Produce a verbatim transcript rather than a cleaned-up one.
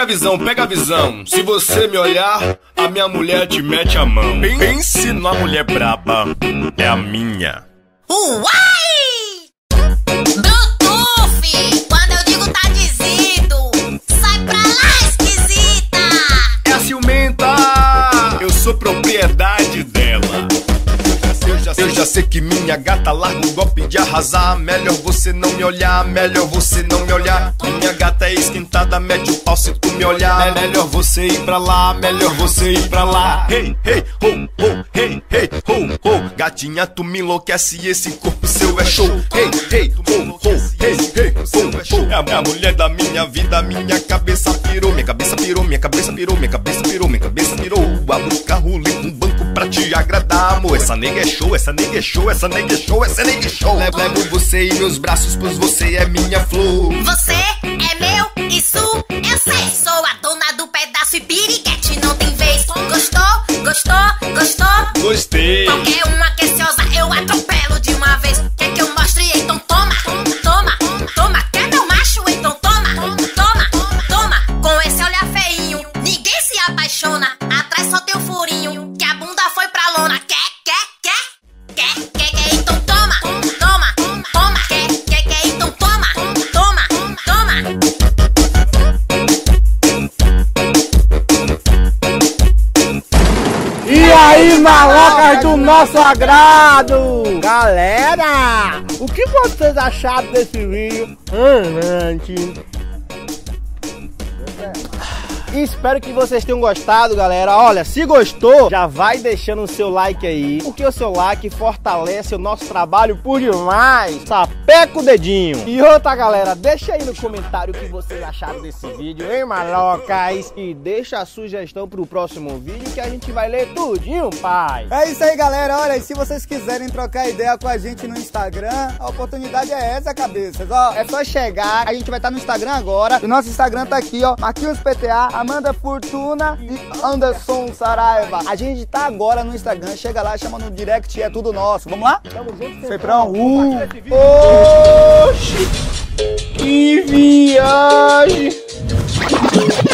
Pega a visão, pega a visão. Se você me olhar, a minha mulher te mete a mão. Pense numa mulher braba, é a minha. Uai! Bluetooth, quando eu digo tá dizendo, sai pra lá, esquisita. É a ciumenta, eu sou propriedade dela. Eu já, eu já sei que minha gata larga o golpe de arrasar. Melhor você não me olhar, melhor você não me olhar. Minha gata é esquentada, mete o pau se tu me olhar. Melhor você ir pra lá, melhor você ir pra lá. Hey, hey, ho, ho, hey, hey, ho, ho. Gatinha, tu me enlouquece, esse corpo seu é show. Hey, hey, ho, ho, hey, hey, ho, ho. É a mulher da minha vida, minha cabeça pirou. Minha cabeça pirou, minha cabeça pirou, minha cabeça pirou, minha cabeça pirou. Abro o carro, limpo um banco pra te agradar, amor. Essa nega é show, essa nega é show, essa nega é show, essa nega é show. Levo, levo você em meus braços, pois você é minha flor. Você é meu, isso eu sei. Sou a dona do pedaço e piriguete não tem vez. Gostou, gostou, gostou? Gostei. Qualquer uma que se ousa eu atropelo de uma vez. Quer que eu mostre? Então toma, toma, toma. Quer meu macho? Então toma, toma, toma. Com esse olhar feinho, ninguém se apaixona. Atrás só tem o furinho, que a bunda foi pra lona. Quer, quer, quer, quer, quer, quer, então toma, toma, toma. Quer, quer, quer, então toma, toma, toma. E aí, malocas do nosso agrado! Galera, o que vocês acharam desse vídeo? Gente, espero que vocês tenham gostado, galera. Olha, se gostou, já vai deixando o seu like aí, porque o seu like fortalece o nosso trabalho por demais. Sapeca o dedinho. E outra, galera, deixa aí no comentário o que vocês acharam desse vídeo, hein, malocas? E deixa a sugestão pro próximo vídeo que a gente vai ler tudinho, pai. É isso aí, galera. Olha, e se vocês quiserem trocar ideia com a gente no Instagram, a oportunidade é essa, cabeças. Ó, é só chegar, a gente vai estar no Instagram agora. E nosso Instagram tá aqui, ó, Marquinhos P T A, Amanda Fortuna e Anderson Saraiva. A gente tá agora no Instagram, chega lá, chama no direct e é tudo nosso. Vamos lá? Tamo junto, Feprão. Uh. Oxi, que viagem!